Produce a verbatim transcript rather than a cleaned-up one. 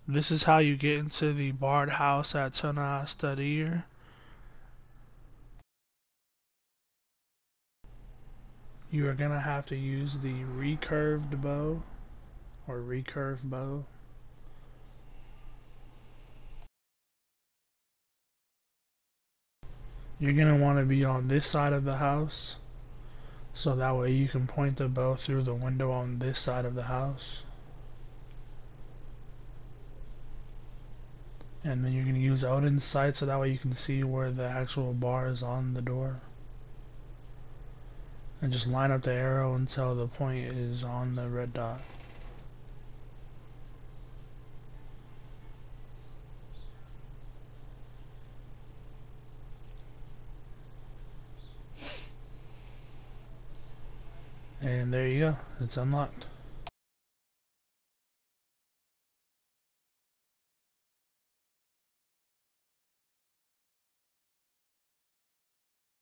This is how you get into the barred house at Tonnastadir. You are gonna have to use the recurved bow or recurve bow. You're gonna want to be on this side of the house, so that way you can point the bow through the window on this side of the house. And then you're gonna use Odin's sight, so that way you can see where the actual bar is on the door. And just line up the arrow until the point is on the red dot. And there you go, it's unlocked.